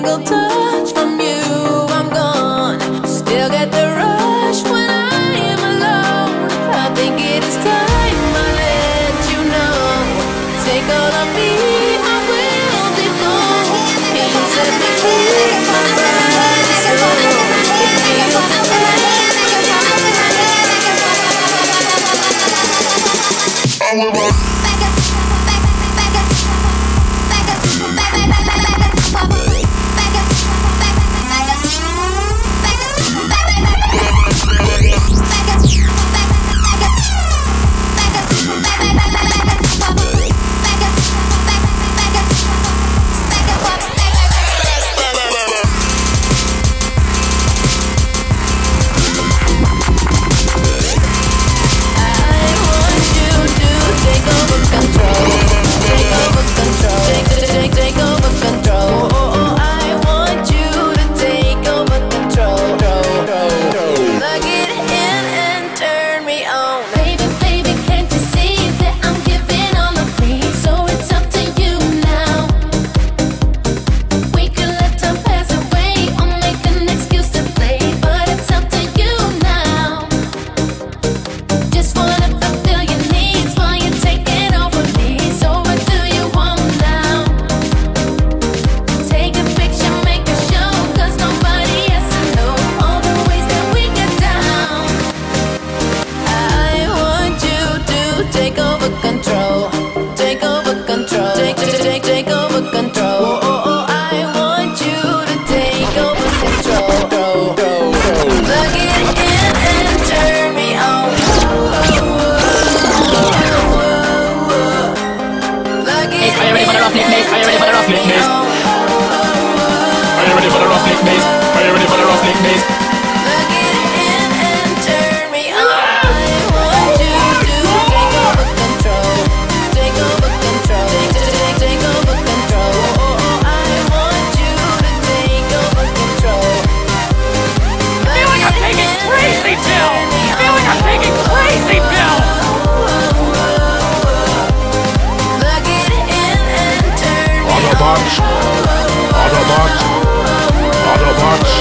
single touch from you, I'm gone. Still get the rush when I am alone. I think it is time I let you know. Take all of me, I will devote. You set me free, my body soul. It feels Autobots.